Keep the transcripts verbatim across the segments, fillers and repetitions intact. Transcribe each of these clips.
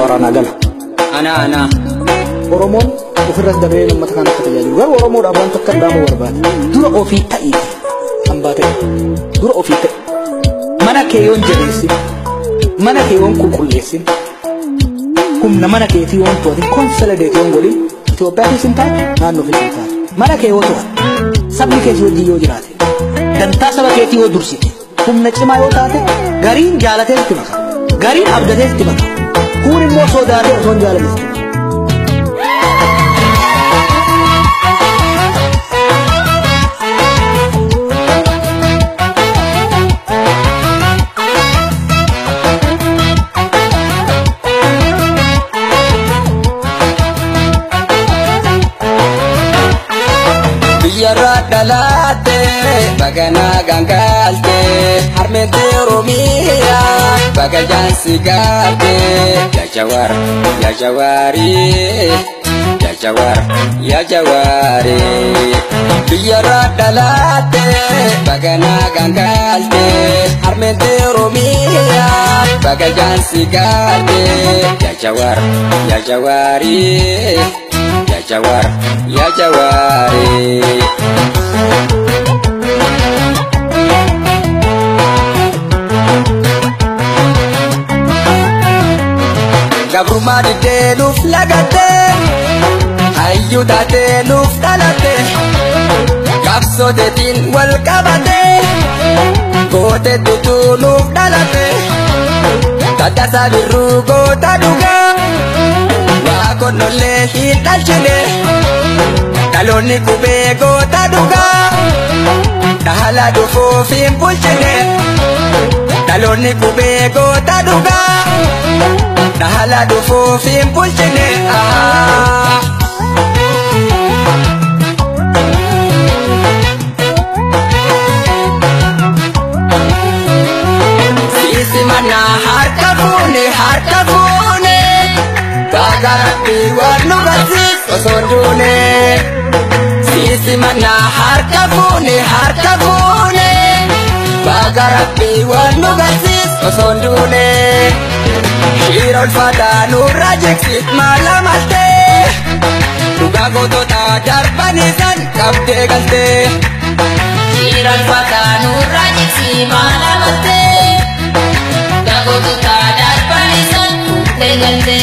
waraanaa gala. Ana ana. Oromoon ofirras dabalee lammata kana akka tajaajilu garuu Oromoodhaaf waan takka dhaamu barbaada. Dura ofii ta'iiti hambaa ta'e. Dura ofii ta'e. Mana kee yoon jabeessin, mana kee yoon qulqulleessin, humna mana keetii yoon to'atin konsolideetii yoon godhin Itoophiyaafis hin taate naannoofis hin taate. Mana kee yoo to'ate sabni keessa wajjin yoo jiraate dantaa saba keetii yoo dursite humna cimaa yoo taate gariin jaalatee itti maka gariin abdatee itti maka kuun immoo sodaatee osoo hin jaalates itti maka. Yara dalate bagana gangalte harmete Oromia bagajan sigate ya jawar ya jawari ya jawar ya jawari yara dalate bagana gangalte harmete Oromia bagajan sigate ya jawar ya jawari ya jawar ya jawari Gabruma dide nuf lagate Hayyu tate nuf talate Kapso detin wal kabate Gote tutu nuf dalate Tata sabiru gota duga Wako nole hital chile Taloni kube gota duga Dahala dufo fimpul chile Taloni kube gota duga Dahala dufo fimpul chile ah. Sisi mana harka fune harka fune Bagarati warnu basis osondune Sisi mana harka fune harka fune Bagarati warnu basis osondune Shirol fada nurra jeksit malamate Duga gotota darbanisan kabde galte Shirol fada nurra jeksit malamate Duga gotota darbanisan kabde galte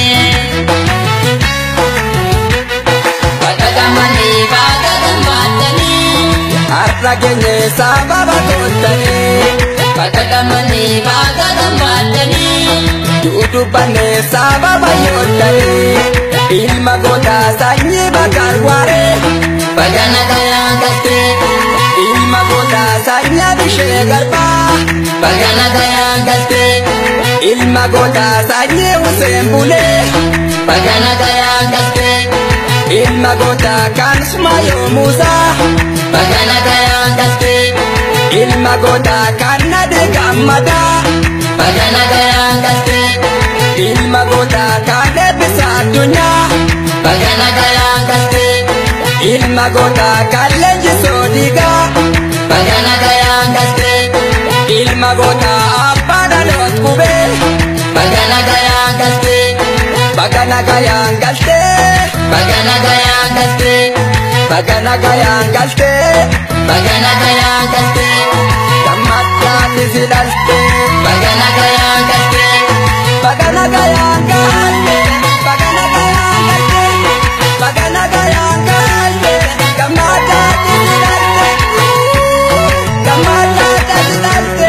Bagagamani bagagamani Harra genye sababa kontani Bagagamani bagagamani Dudu bane sababa yotani Ilma gota sanyi bakal ware Bagana gaya galte Ilma gota sanya bishe garba Bagana gaya galte Ilma gota sanyi usembule Bagana gaya galte Ilma gota kan sumayo musa Bagana gaya galte Ilma gota kan nade gamada Bagana gaya galte Ilma gota kade bisa dunya Bagana gaya galte Ilma gota kalenji sodiga Bagana gaya galte Ilma gota apada lot kube Bagana gaya galte Bagana gaya galte Bagana gaya galte Bagana gaya galte Bagana gaya galte Kamata tisilalte Bagana gaya galte Bagana gaya galte Bagana gaya galte Bagana gaya galte Kamata tisilalte Kamata tisilalte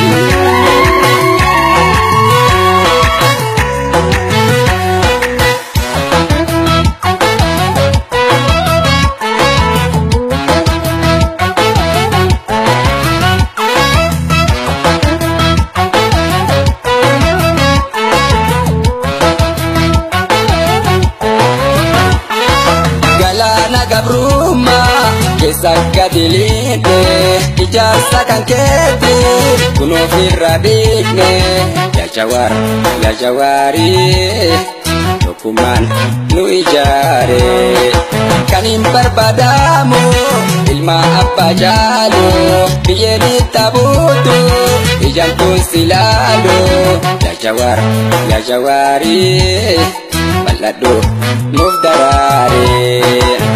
Gabruma kesakka dilite ijarsa kan keti kuno firra bikne ya jawar ya jawari tokkummaan nu ijaare kan hin barbaadamu ilma abbaa jaalu biyyeen tabuutu ijaan kun silaalu yaa Jawaar yaa Jawaari bal'adhu nuuf daraare.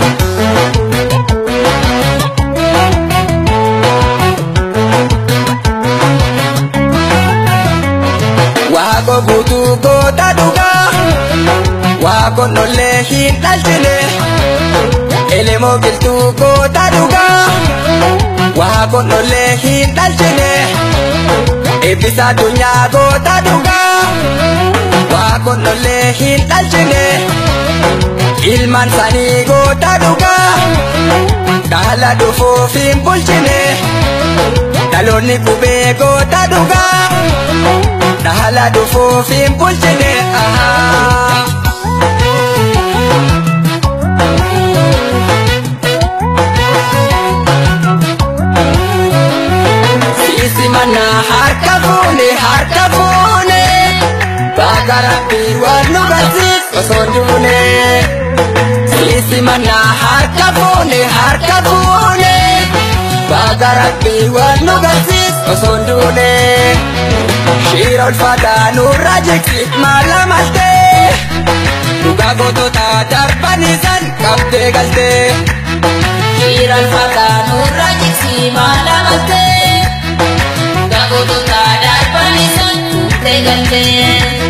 Waaqoo guutuu goota dhugaa waaqoo nollee hin dhalchine elemoo qilxuu goota dhugaa waaqoo nollee hin dhalchine eebbisa addunyaa goota dhugaa waaqoo nollee hin dhalchine ilmaan sanii goota dhugaa dhaala dhufuuf hin bulchine dhaloonni qubee goota dhugaa. Dhaala dhufuuf hin bulchine siisi mana harka fuune harka fuune baga Rabbii waan nu barsiis osoo hin duune siisi mana harka fuune harka fuune baga Rabbii waan nu barsiis osoo hin duune. Shira ulfaataa nurraa jigsi maala maltee dhugaa gootota darbaniisan qabdee galtee. Shira ulfaataa nurraa jigsi maala maltee dhugaa gootota darbaniisan qabdee galtee.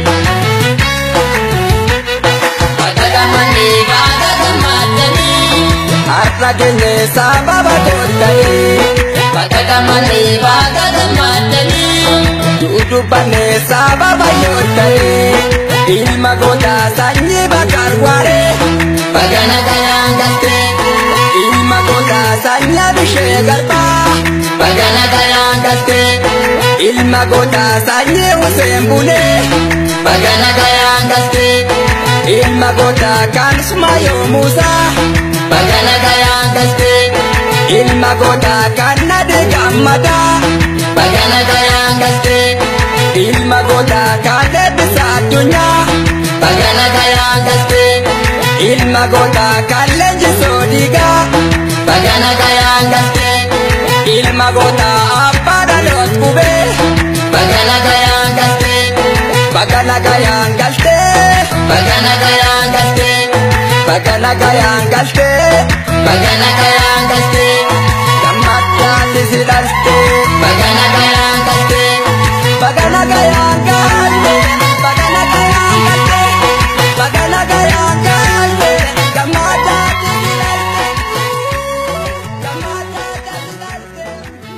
Baga gammadanii baga gammadanii har'a geenye sababa goottanii. Baga gammadanii baga gammadanii. Dudubbanne sababa yootanii ilma goota sanyii bakar waaree baga nagayaan galtee ilma goota sanyii bishee garbaa baga nagayaan galtee ilma goota sanyii Huseen Bulee baga nagayaan galtee ilma goota kan Sumayyoo Muusaa baga nagayaan galtee ilma goota kan Nadee Gammadaa baga nagayaan galtee ilma goota kan eebbisa addunyaa baga nagayaan galtee ilma goota kan leenjisoo dhiigaa baga nagayaan galtee ilma goota abbaa dhaloot qubee baga nagayaan galtee baga nagayaan galtee baga nagayaan galtee baga nagayaan galtee baga nagayaan galtee gammaddaatti si dhaltee baga nagayaan galtee baga nagayaan galtee baga nagayaan galtee baga nagayaan galtee gammaddaatti si dhaltee gammaddaatti si dhaltee.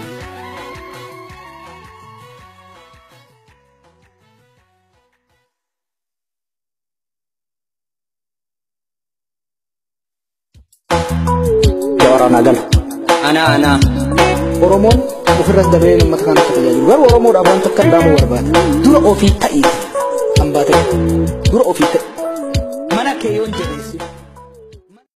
Jawaaraan agala. Ana ana. Oromoon ofirras dabee uummata kanatti tajaajilu garuu Oromoodhaaf waan takka dhaamu barbaada. Dura ofii ta'iiti hambaa ta'e dura ofii ta'e mana kee yoon jedhe.